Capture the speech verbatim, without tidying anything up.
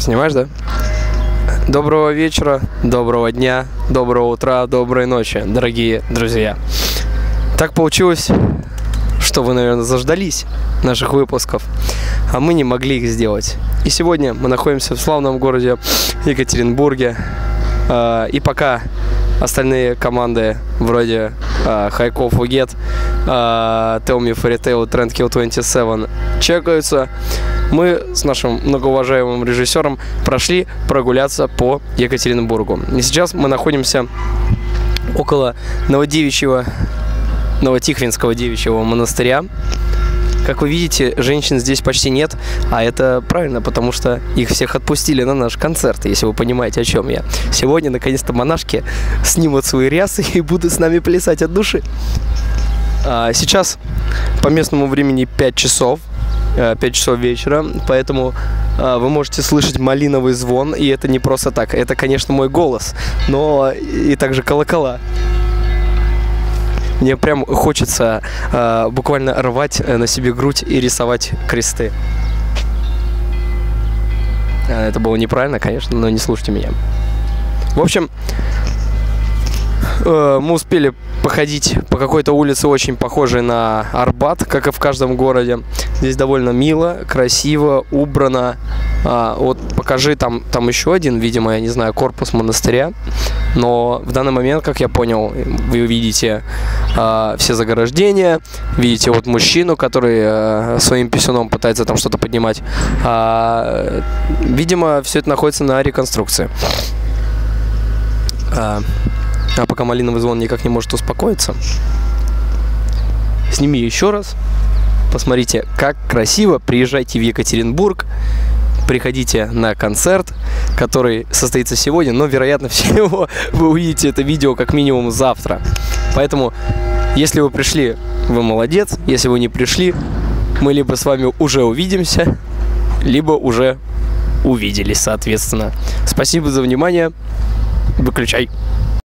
Снимаешь, да? Доброго вечера, доброго дня, доброго утра, доброй ночи, дорогие друзья. Так получилось, что вы, наверное, заждались наших выпусков, а мы не могли их сделать. И сегодня мы находимся в славном городе Екатеринбурге. И пока остальные команды вроде Хайков, Угет, Tell Me Fairy Tale, Trendkill двадцать семь чекаются, мы с нашим многоуважаемым режиссером прошли прогуляться по Екатеринбургу. И сейчас мы находимся около Новодевичьего, Новотихвинского девичьего монастыря. Как вы видите, женщин здесь почти нет, а это правильно, потому что их всех отпустили на наш концерт, если вы понимаете, о чем я. Сегодня, наконец-то, монашки снимут свои рясы и будут с нами плясать от души. А сейчас по местному времени пять часов, пять часов вечера, поэтому а, вы можете слышать малиновый звон, и это не просто так, это, конечно, мой голос, но и также колокола. Мне прям хочется э, буквально рвать на себе грудь и рисовать кресты. Это было неправильно, конечно, но не слушайте меня. В общем, э, мы успели походить по какой-то улице, очень похожей на Арбат, как и в каждом городе. Здесь довольно мило, красиво, убрано. А, вот покажи, там, там еще один, видимо, я не знаю, корпус монастыря. Но в данный момент, как я понял, вы видите а, все заграждения, видите вот мужчину, который а, своим писюном пытается там что-то поднимать. А, видимо, все это находится на реконструкции. А, а пока малиновый звон никак не может успокоиться, сними еще раз. Посмотрите, как красиво. Приезжайте в Екатеринбург. Приходите на концерт, который состоится сегодня, но, вероятно всего, вы увидите это видео как минимум завтра. Поэтому, если вы пришли, вы молодец. Если вы не пришли, мы либо с вами уже увидимся, либо уже увиделись, соответственно. Спасибо за внимание. Выключай.